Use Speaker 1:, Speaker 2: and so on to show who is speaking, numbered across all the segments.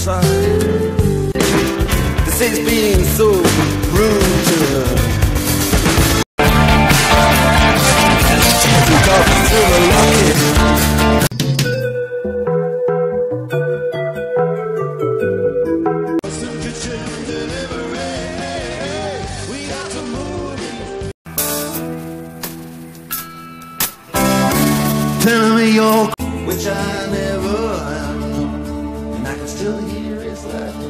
Speaker 1: side. This is being so rude to her. Because it's still a locket. Tell me your, which I never have known, and I can still hear his laughter.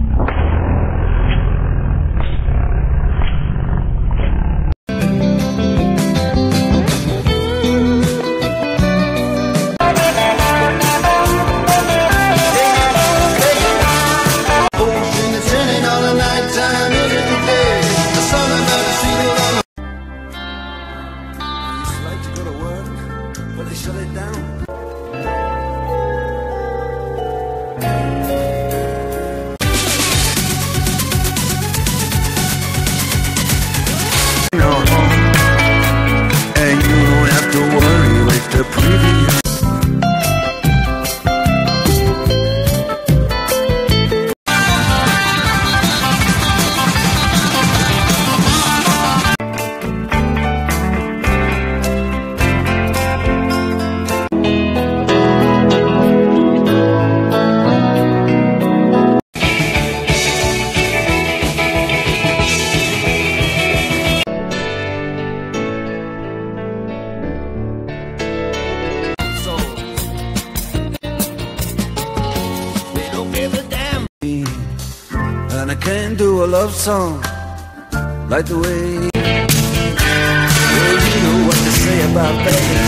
Speaker 1: Ocean is turning on the nighttime, isn't the day? The sun another street along. I used to like to go to work, but they shut it down. No home, and you don't have to worry with the previous. And I can't do a love song like the way well, you know what to say about that.